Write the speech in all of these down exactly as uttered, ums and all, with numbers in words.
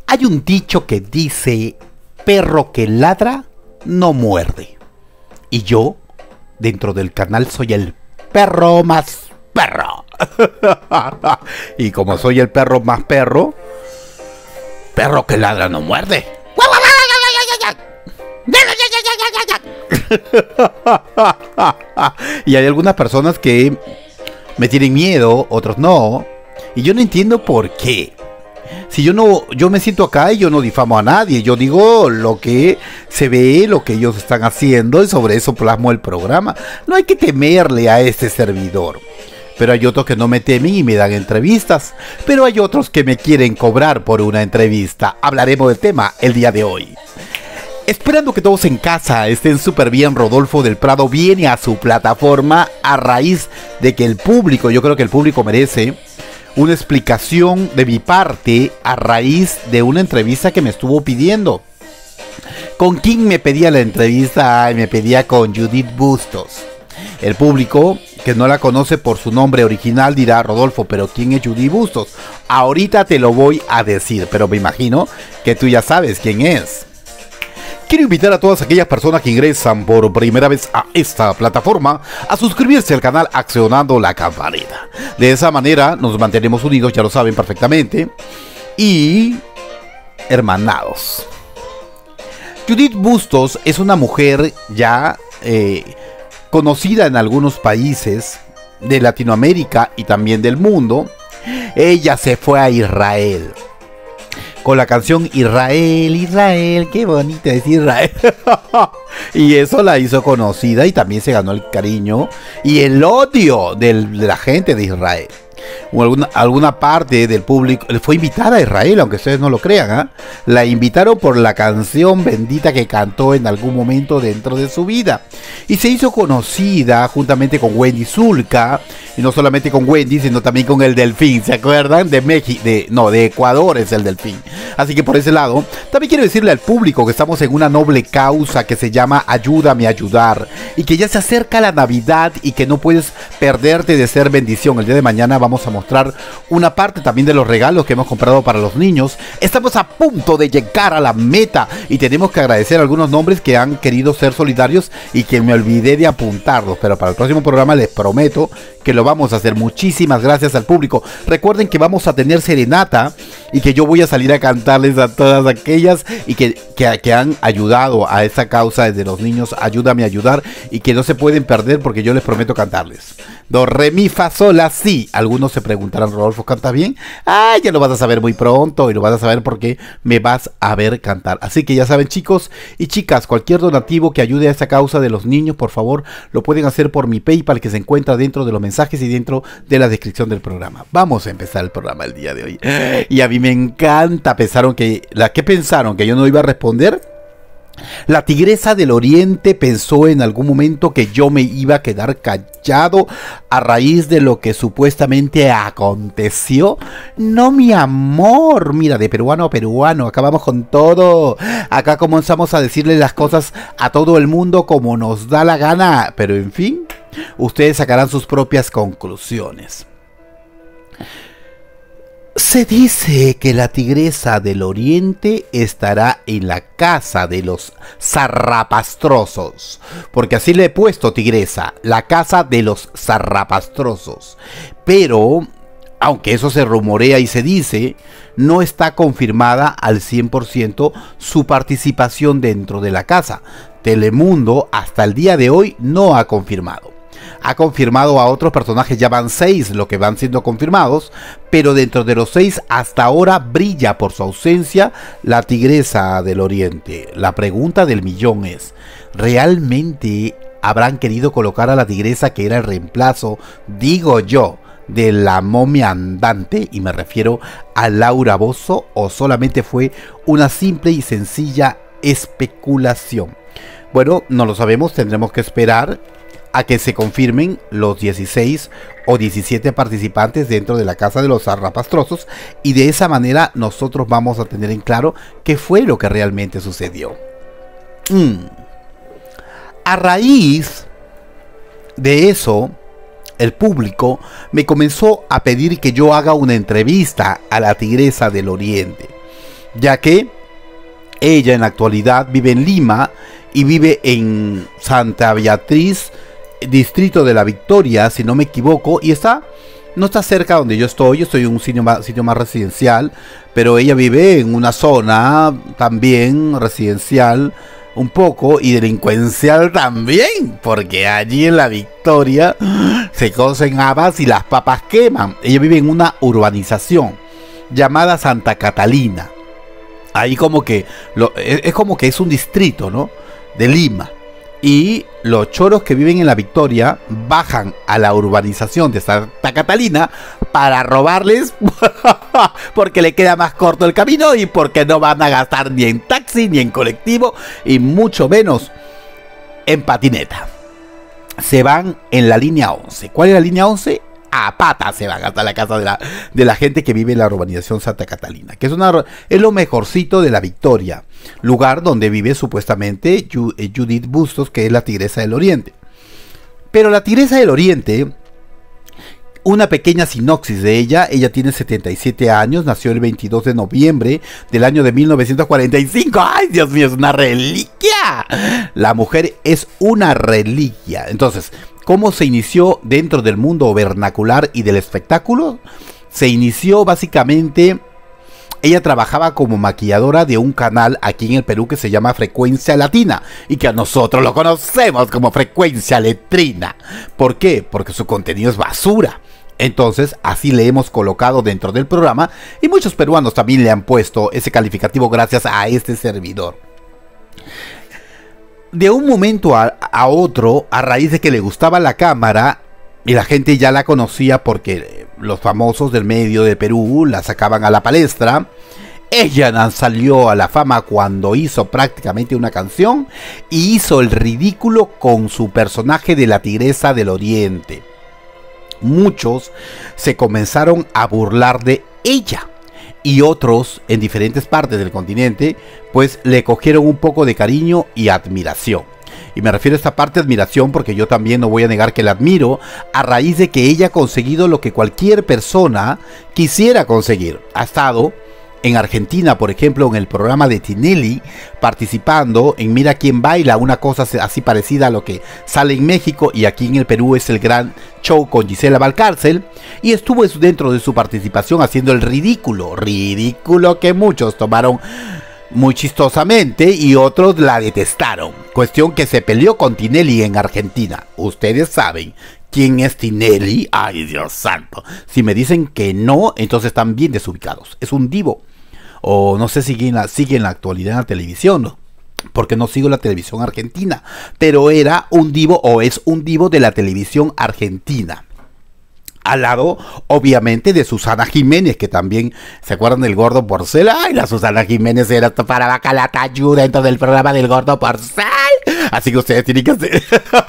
Hay un dicho que dice, perro que ladra no muerde. Y yo, dentro del canal, soy el perro más perro. Y como soy el perro más perro, perro que ladra no muerde. Y hay algunas personas que me tienen miedo, otros no. Y yo no entiendo por qué. Si yo no, yo me siento acá y yo no difamo a nadie, yo digo lo que se ve, lo que ellos están haciendo, y sobre eso plasmo el programa. No hay que temerle a este servidor. Pero hay otros que no me temen y me dan entrevistas. Pero hay otros que me quieren cobrar por una entrevista. Hablaremos del tema el día de hoy. Esperando que todos en casa estén súper bien, Rodolfo del Prado viene a su plataforma a raíz de que el público, yo creo que el público merece una explicación de mi parte a raíz de una entrevista que me estuvo pidiendo. ¿Con quién me pedía la entrevista? Ay, me pedía con Judith Bustos. El público que no la conoce por su nombre original dirá, Rodolfo, ¿pero quién es Judith Bustos? Ahorita te lo voy a decir, pero me imagino que tú ya sabes quién es. Quiero invitar a todas aquellas personas que ingresan por primera vez a esta plataforma a suscribirse al canal accionando la campanita. De esa manera nos mantenemos unidos, ya lo saben perfectamente, y hermanados. Judith Bustos es una mujer ya eh, conocida en algunos países de Latinoamérica y también del mundo. Ella se fue a Israel con la canción Israel, Israel, qué bonita es Israel. Y eso la hizo conocida y también se ganó el cariño y el odio del, de la gente de Israel. O alguna, alguna parte del público fue invitada a Israel, aunque ustedes no lo crean, ¿eh? La invitaron por la canción bendita que cantó en algún momento dentro de su vida. Y se hizo conocida juntamente con Wendy Zulka. Y no solamente con Wendy, sino también con el Delfín. ¿Se acuerdan? De México, de, no, de Ecuador es el Delfín. Así que por ese lado, también quiero decirle al público que estamos en una noble causa que se llama Ayúdame a Ayudar. Y que ya se acerca la Navidad y que no puedes perderte de ser bendición. El día de mañana vamos a mostrar una parte también de los regalos que hemos comprado para los niños. Estamos a punto de llegar a la meta y tenemos que agradecer a algunos nombres que han querido ser solidarios y que me olvidé de apuntarlos, pero para el próximo programa les prometo que lo vamos a hacer. Muchísimas gracias al público. Recuerden que vamos a tener serenata y que yo voy a salir a cantarles a todas aquellas y que, que, que han ayudado a esta causa desde los niños. Ayúdame a ayudar y que no se pueden perder porque yo les prometo cantarles. Do, re, mi, fa, sol, la, si. Algunos se preguntarán, Rodolfo, ¿canta bien? Ah, ya lo vas a saber muy pronto y lo vas a saber porque me vas a ver cantar. Así que ya saben, chicos y chicas, cualquier donativo que ayude a esta causa de los niños, por favor, lo pueden hacer por mi PayPal que se encuentra dentro de los mensajes y dentro de la descripción del programa. Vamos a empezar el programa el día de hoy. Y a mí me encanta. Pensaron que, ¿la que pensaron? ¿Que yo no iba a responder? La Tigresa del Oriente pensó en algún momento que yo me iba a quedar callado a raíz de lo que supuestamente aconteció. No, mi amor, mira, de peruano a peruano, acá vamos con todo. Acá comenzamos a decirle las cosas a todo el mundo como nos da la gana. Pero en fin, ustedes sacarán sus propias conclusiones. Se dice que la Tigresa del Oriente estará en la casa de los zarrapastrosos, porque así le he puesto Tigresa, la casa de los zarrapastrosos. Pero, aunque eso se rumorea y se dice, no está confirmada al cien por ciento su participación dentro de la casa. Telemundo hasta el día de hoy no ha confirmado. Ha confirmado a otros personajes, ya van seis lo que van siendo confirmados, pero dentro de los seis hasta ahora brilla por su ausencia la Tigresa del Oriente. La pregunta del millón es, ¿realmente habrán querido colocar a la Tigresa que era el reemplazo, digo yo, de la momia andante, y me refiero a Laura Bozzo, o solamente fue una simple y sencilla especulación? Bueno, no lo sabemos, tendremos que esperar a que se confirmen los dieciséis o diecisiete participantes dentro de la casa de los zarrapastrosos, y de esa manera nosotros vamos a tener en claro qué fue lo que realmente sucedió. Mm. A raíz de eso, el público me comenzó a pedir que yo haga una entrevista a la Tigresa del Oriente. ya que ella en la actualidad vive en Lima y vive en Santa Beatriz, distrito de la Victoria, si no me equivoco, y está, no está cerca donde yo estoy. Yo estoy en un sitio más, sitio más residencial, pero ella vive en una zona también residencial, un poco, y delincuencial también, porque allí en la Victoria se cocen habas y las papas queman. Ella vive en una urbanización llamada Santa Catalina. Ahí como que lo, es, es como que es un distrito, ¿no?, de Lima. Y los choros que viven en la Victoria bajan a la urbanización de Santa Catalina para robarles porque le queda más corto el camino y porque no van a gastar ni en taxi ni en colectivo y mucho menos en patineta. Se van en la línea once. ¿Cuál es la línea once? A pata se van hasta la casa de la, de la gente que vive en la urbanización Santa Catalina, que es, una, es lo mejorcito de la Victoria, lugar donde vive supuestamente Judith Bustos, que es la Tigresa del Oriente. Pero la Tigresa del Oriente, una pequeña sinopsis de ella: ella tiene setenta y siete años, nació el veintidós de noviembre del año de mil novecientos cuarenta y cinco. ¡Ay, Dios mío, es una reliquia! La mujer es una reliquia. Entonces, ¿cómo se inició dentro del mundo vernacular y del espectáculo? Se inició básicamente, ella trabajaba como maquilladora de un canal aquí en el Perú que se llama Frecuencia Latina y que a nosotros lo conocemos como Frecuencia Letrina. ¿Por qué? Porque su contenido es basura. Entonces, así le hemos colocado dentro del programa y muchos peruanos también le han puesto ese calificativo gracias a este servidor. De un momento a, a otro, a raíz de que le gustaba la cámara y la gente ya la conocía porque los famosos del medio de Perú la sacaban a la palestra, ella salió a la fama cuando hizo prácticamente una canción y hizo el ridículo con su personaje de la Tigresa del Oriente. Muchos se comenzaron a burlar de ella. Y otros en diferentes partes del continente pues le cogieron un poco de cariño y admiración. Y me refiero a esta parte de admiración porque yo también no voy a negar que la admiro, a raíz de que ella ha conseguido lo que cualquier persona quisiera conseguir. Ha estado en Argentina, por ejemplo, en el programa de Tinelli, participando en Mira quién baila, una cosa así parecida a lo que sale en México, y aquí en el Perú es el gran show con Gisela Valcárcel, y estuvo dentro de su participación haciendo el ridículo, ridículo que muchos tomaron muy chistosamente y otros la detestaron. Cuestión que se peleó con Tinelli en Argentina. Ustedes saben quién es Tinelli. Ay, Dios santo. Si me dicen que no, entonces están bien desubicados. Es un divo. O no sé si sigue en la, sigue en la actualidad en la televisión, ¿no? Porque no sigo la televisión argentina. Pero era un divo o es un divo de la televisión argentina. Al lado, obviamente, de Susana Jiménez, que también, ¿se acuerdan del Gordo Porcel? ¡Ay, la Susana Jiménez era para Bacalatayu dentro del programa del Gordo Porcel! Así que ustedes tienen que hacer...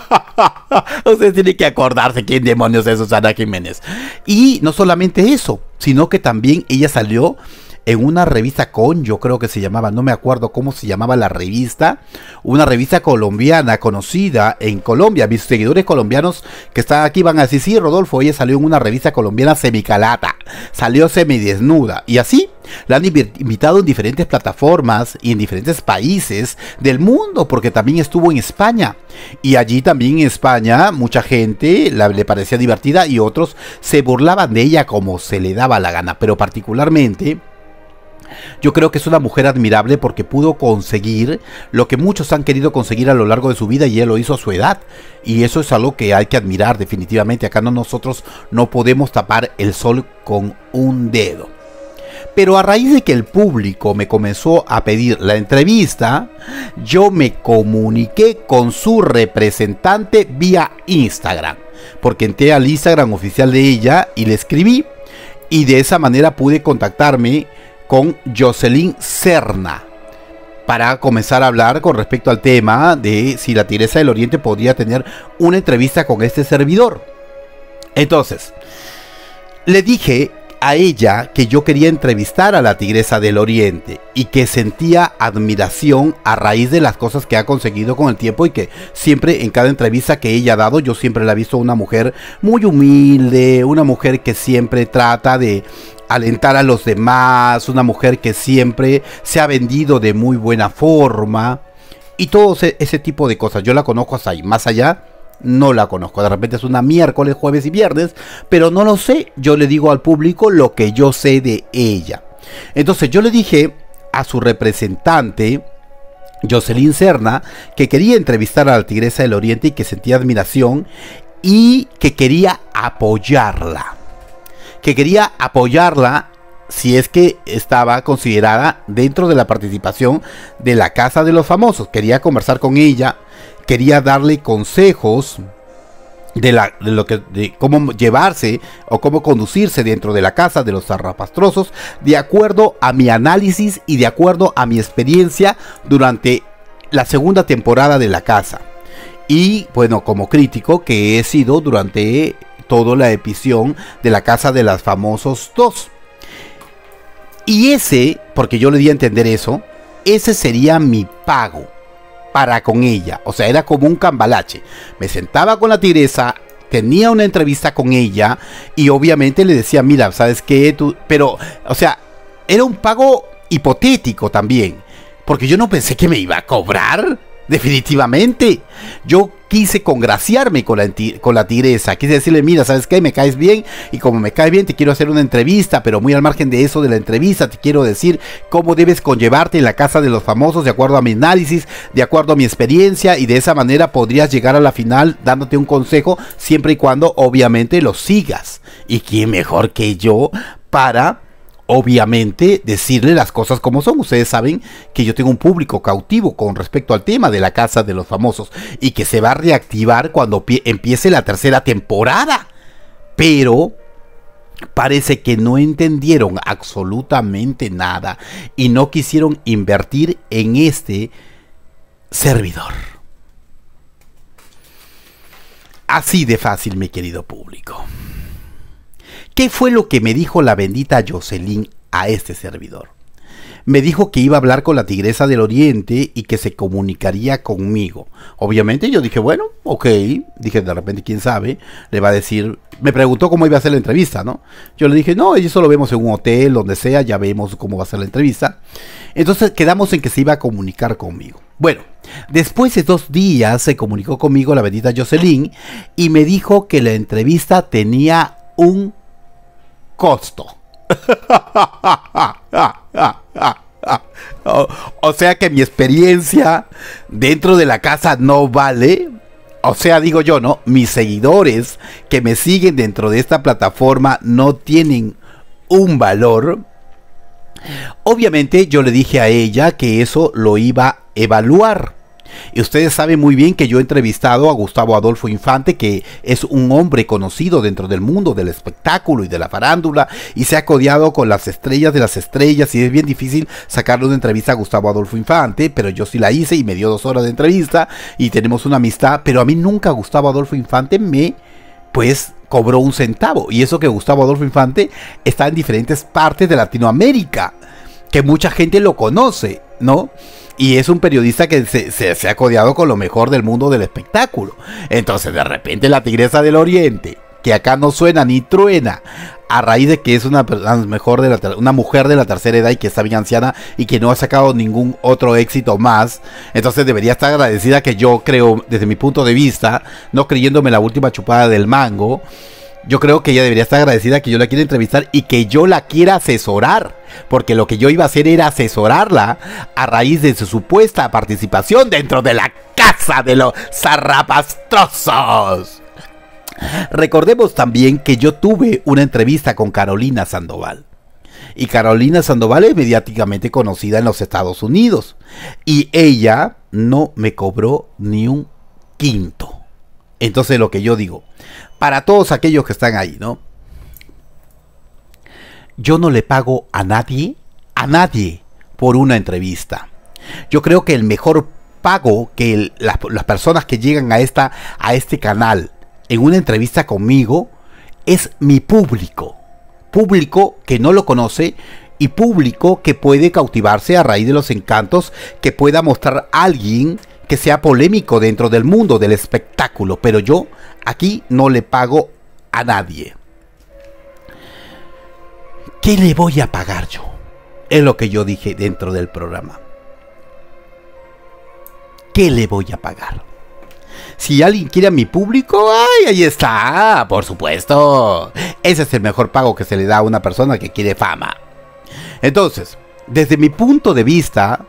ustedes tienen que acordarse quién demonios es Susana Jiménez. Y no solamente eso, sino que también ella salió en una revista con, yo creo que se llamaba, no me acuerdo cómo se llamaba la revista, una revista colombiana conocida en Colombia. Mis seguidores colombianos que están aquí van a decir: sí, Rodolfo, ella salió en una revista colombiana semicalata, salió semidesnuda, y así la han invitado en diferentes plataformas y en diferentes países del mundo, porque también estuvo en España, y allí también en España mucha gente la, le parecía divertida y otros se burlaban de ella como se le daba la gana. Pero particularmente yo creo que es una mujer admirable porque pudo conseguir lo que muchos han querido conseguir a lo largo de su vida, y ella lo hizo a su edad, y eso es algo que hay que admirar definitivamente. Acá no, nosotros no podemos tapar el sol con un dedo. Pero a raíz de que el público me comenzó a pedir la entrevista, yo me comuniqué con su representante vía Instagram, porque entré al Instagram oficial de ella y le escribí, y de esa manera pude contactarme con Jocelyn Serna para comenzar a hablar con respecto al tema de si la Tigresa del Oriente podría tener una entrevista con este servidor. Entonces, le dije a ella que yo quería entrevistar a la Tigresa del Oriente y que sentía admiración a raíz de las cosas que ha conseguido con el tiempo, y que siempre en cada entrevista que ella ha dado, yo siempre la he visto una mujer muy humilde, una mujer que siempre trata de alentar a los demás, una mujer que siempre se ha vendido de muy buena forma y todo ese tipo de cosas. Yo la conozco hasta ahí, más allá no la conozco. De repente es una miércoles, jueves y viernes, pero no lo sé. Yo le digo al público lo que yo sé de ella. Entonces yo le dije a su representante, Jocelyn Serna, que quería entrevistar a la Tigresa del Oriente y que sentía admiración y que quería apoyarla. Que quería apoyarla si es que estaba considerada dentro de la participación de la Casa de los Famosos. Quería conversar con ella, quería darle consejos de, la, de, lo que, de cómo llevarse o cómo conducirse dentro de la Casa de los Zarrapastrosos, de acuerdo a mi análisis y de acuerdo a mi experiencia durante la segunda temporada de la casa. Y bueno, como crítico que he sido durante toda la emisión de la Casa de los Famosos dos. Y ese, porque yo le di a entender eso, ese sería mi pago para con ella. O sea, era como un cambalache. Me sentaba con la tigresa, tenía una entrevista con ella y obviamente le decía, mira, ¿sabes qué? Tú... Pero, o sea, era un pago hipotético también, porque yo no pensé que me iba a cobrar. Definitivamente, yo quise congraciarme con la, con la tigresa, quise decirle, mira, ¿sabes qué? Me caes bien y como me caes bien te quiero hacer una entrevista, pero muy al margen de eso de la entrevista te quiero decir cómo debes conllevarte en la Casa de los Famosos de acuerdo a mi análisis, de acuerdo a mi experiencia y de esa manera podrías llegar a la final dándote un consejo siempre y cuando obviamente lo sigas. ¿Y quién mejor que yo para... obviamente decirle las cosas como son? Ustedes saben que yo tengo un público cautivo con respecto al tema de la Casa de los Famosos y que se va a reactivar cuando empiece la tercera temporada. Pero parece que no entendieron absolutamente nada y no quisieron invertir en este servidor. Así de fácil, mi querido público. ¿Qué fue lo que me dijo la bendita Jocelyn a este servidor? Me dijo que iba a hablar con la Tigresa del Oriente y que se comunicaría conmigo. Obviamente yo dije, bueno, ok. Dije, de repente, quién sabe, le va a decir... Me preguntó cómo iba a ser la entrevista, ¿no? Yo le dije, no, eso lo vemos en un hotel, donde sea, ya vemos cómo va a ser la entrevista. Entonces quedamos en que se iba a comunicar conmigo. Bueno, después de dos días se comunicó conmigo la bendita Jocelyn y me dijo que la entrevista tenía un costo. o, o sea que mi experiencia dentro de la casa no vale. O sea, digo yo, ¿no? Mis seguidores que me siguen dentro de esta plataforma no tienen un valor. Obviamente yo le dije a ella que eso lo iba a evaluar. Y ustedes saben muy bien que yo he entrevistado a Gustavo Adolfo Infante, que es un hombre conocido dentro del mundo del espectáculo y de la farándula, y se ha codeado con las estrellas de las estrellas, y es bien difícil sacarle una entrevista a Gustavo Adolfo Infante, pero yo sí la hice y me dio dos horas de entrevista, y tenemos una amistad, pero a mí nunca Gustavo Adolfo Infante me, pues, cobró un centavo, y eso que Gustavo Adolfo Infante está en diferentes partes de Latinoamérica, que mucha gente lo conoce, ¿no? Y es un periodista que se, se, se ha codeado con lo mejor del mundo del espectáculo. Entonces, de repente, la Tigresa del Oriente, que acá no suena ni truena, a raíz de que es una, mejor de la, una mujer de la tercera edad y que está bien anciana y que no ha sacado ningún otro éxito más, entonces debería estar agradecida, que yo creo, desde mi punto de vista, no creyéndome la última chupada del mango, yo creo que ella debería estar agradecida que yo la quiera entrevistar y que yo la quiera asesorar, porque lo que yo iba a hacer era asesorarla a raíz de su supuesta participación dentro de la Casa de los Zarrapastrosos. Recordemos también que yo tuve una entrevista con Carolina Sandoval. Y Carolina Sandoval es mediáticamente conocida en los Estados Unidos. Y ella no me cobró ni un quinto. Entonces lo que yo digo, para todos aquellos que están ahí, ¿no? Yo no le pago a nadie, a nadie, por una entrevista. Yo creo que el mejor pago que el, las, las personas que llegan a, esta, a este canal en una entrevista conmigo es mi público. Público que no lo conoce y público que puede cautivarse a raíz de los encantos que pueda mostrar alguien que sea polémico dentro del mundo del espectáculo, pero yo aquí no le pago a nadie. ¿Qué le voy a pagar yo? Es lo que yo dije dentro del programa. ¿Qué le voy a pagar? Si alguien quiere a mi público, ¡ay, ahí está! Por supuesto. Ese es el mejor pago que se le da a una persona que quiere fama. Entonces, desde mi punto de vista,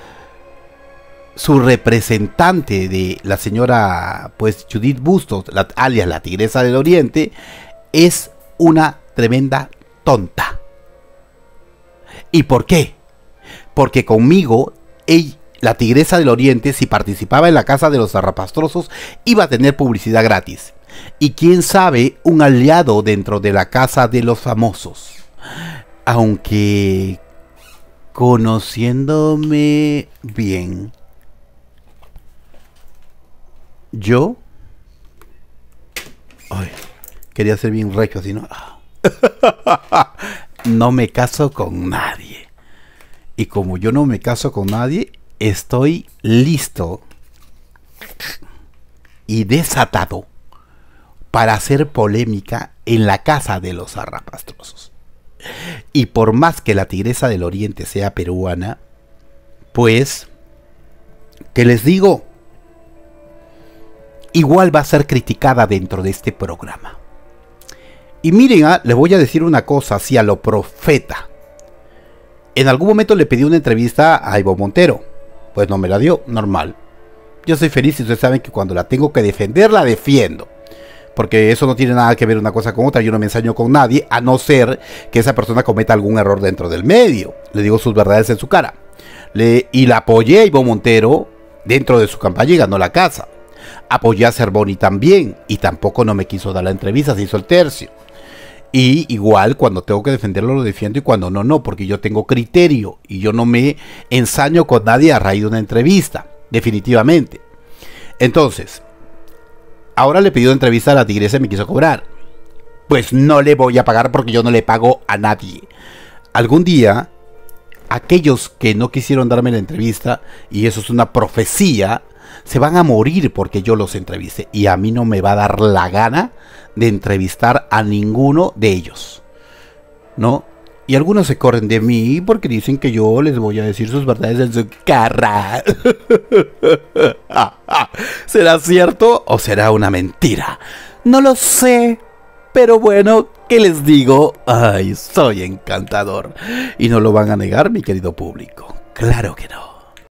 su representante de la señora, pues, Judith Bustos, la, alias la Tigresa del Oriente, es una tremenda tonta. ¿Y por qué? Porque conmigo, ella, la Tigresa del Oriente, si participaba en la Casa de los Zarrapastrosos, iba a tener publicidad gratis. Y quién sabe, un aliado dentro de la Casa de los Famosos. Aunque, conociéndome bien, yo... Ay, quería ser bien recho, así no... No me caso con nadie. Y como yo no me caso con nadie, estoy listo y desatado para hacer polémica en la Casa de los Zarrapastrosos. Y por más que la Tigresa del Oriente sea peruana, pues, ¿qué les digo? Igual va a ser criticada dentro de este programa. Y miren, ah, les voy a decir una cosa así a lo profeta. En algún momento le pedí una entrevista a Ivo Montero. Pues no me la dio, normal. Yo soy feliz y ustedes saben que cuando la tengo que defender, la defiendo. Porque eso no tiene nada que ver una cosa con otra. Yo no me ensaño con nadie, a no ser que esa persona cometa algún error dentro del medio. Le digo sus verdades en su cara. Le, y la apoyé a Ivo Montero dentro de su campaña y ganó la casa. Apoyé a Cervoni también y tampoco no me quiso dar la entrevista, se hizo el tercio. Y igual cuando tengo que defenderlo lo defiendo y cuando no, no, porque yo tengo criterio y yo no me ensaño con nadie a raíz de una entrevista, definitivamente. Entonces, ahora le pidió entrevista a la Tigresa y me quiso cobrar. Pues no le voy a pagar porque yo no le pago a nadie. Algún día, aquellos que no quisieron darme la entrevista, y eso es una profecía, se van a morir porque yo los entreviste. Y a mí no me va a dar la gana de entrevistar a ninguno de ellos, ¿no? Y algunos se corren de mí porque dicen que yo les voy a decir sus verdades en su cara. ¿Será cierto o será una mentira? No lo sé. Pero bueno, ¿qué les digo? Ay, soy encantador. Y no lo van a negar, mi querido público. Claro que no.